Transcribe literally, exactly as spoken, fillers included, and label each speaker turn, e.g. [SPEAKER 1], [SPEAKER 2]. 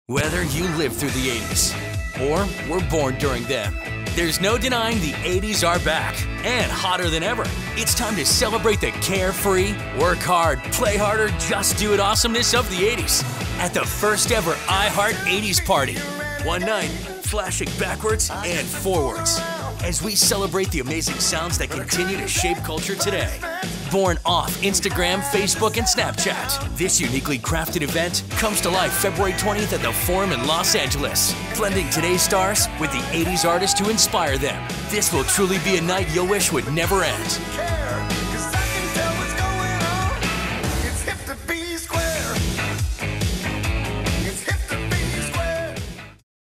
[SPEAKER 1] Whether you lived through the eighties or were born during them, there's no denying the eighties are back and hotter than ever. It's time to celebrate the carefree, work hard, play harder, just do it awesomeness of the eighties at the first ever iHeart eighties Party. One night, flashing backwards and forwards as we celebrate the amazing sounds that continue to shape culture today. Born off Instagram, Facebook, and Snapchat, this uniquely crafted event comes to life February twentieth at the Forum in Los Angeles, blending today's stars with the eighties artists who inspire them. This will truly be a night you'll wish would never end.